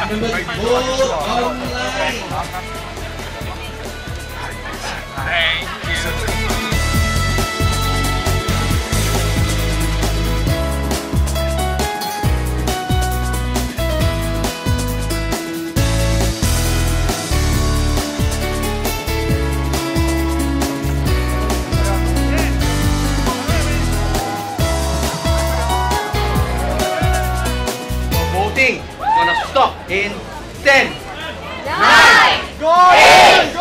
Members, vote online. Thank you. Voting gonna stop in 10, 9, go! 8, 7.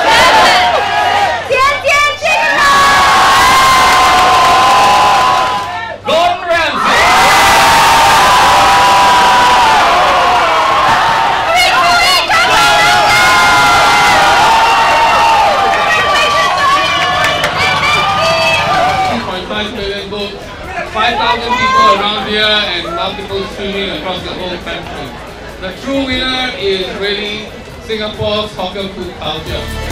Go Ramsay! $2.5 million votes, 5,000 people around here and multiple streaming across the whole country. The true winner is really Singapore's hawker food culture.